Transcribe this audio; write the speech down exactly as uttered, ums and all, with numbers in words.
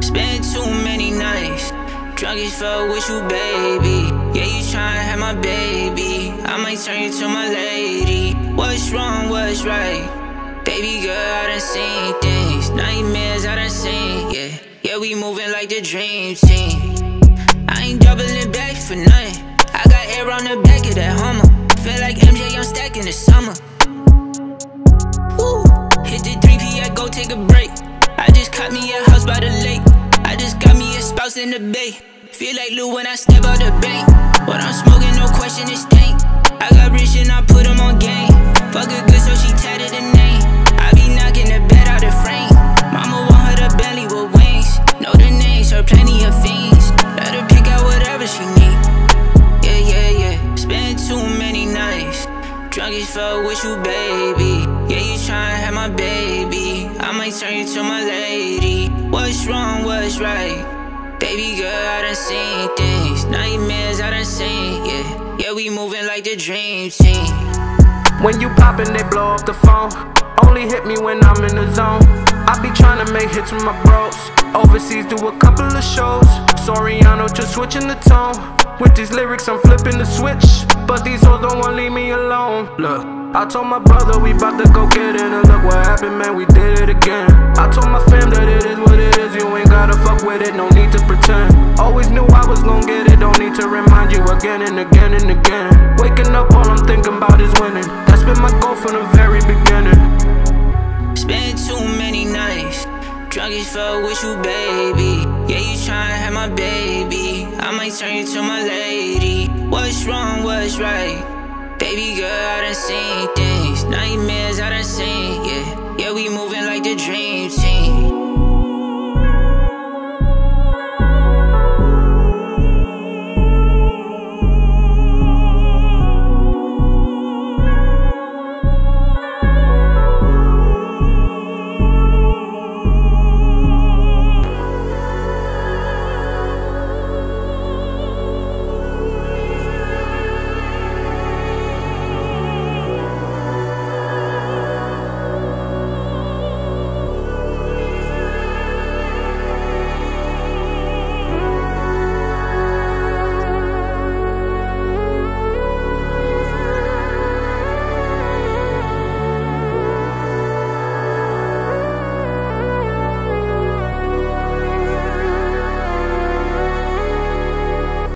Spent too many nights drunk as fuck with you, baby. Yeah, you tryna have my baby. I might turn you to my lady. What's wrong, what's right? Baby girl, I done seen things. Nightmares I done seen, yeah. Yeah, we moving like the dream team. I ain't doubling back for nothing. I got air on the back of that Hummer. Feel like M J, I'm stacking the summer. Woo. Hit the three P, I go take a break. I just caught me a house by the lake. I just got me a spouse in the bay. Feel like Lou when I step out the bank. What I'm smoking, no question, it's stank. I got rich and I put him on game. Fuck a good, so she tatted the name. I be knocking the bed out the frame. Mama want her the Bentley with wings. Know the names, her plenty of fiends. Let her pick out whatever she need. Yeah, yeah, yeah. Spent too many nights drunk as fuck with you, baby. Yeah, you tryna have my baby. I might turn you to my lady. What's wrong, what's right? Baby girl, I done seen things. Nightmares I done seen, yeah. Yeah, we moving like the dream team. When you poppin', they blow up the phone. Only hit me when I'm in the zone. I be tryna make hits with my bros. Overseas, do a couple of shows. Soriano, just switching the tone. With these lyrics, I'm flipping the switch. But these hoes don't wanna leave me alone. Look, I told my brother we bout to go get it. And look what happened, man, we did it again. I told my fam that it is what it is. You ain't gotta fuck with it, no need to pretend. Always knew I was gon' get it. Don't need to remind you again and again and again. Waking up, all I'm thinking about is winning. That's been my goal from the very beginning. Spent too many nights drunk as fuck with you, baby. Yeah, you tryna have my baby. I might turn you to my lady. What's wrong, what's right? Baby girl, I done seen things. Nightmares I done seen, yeah. Yeah, we moving like the dream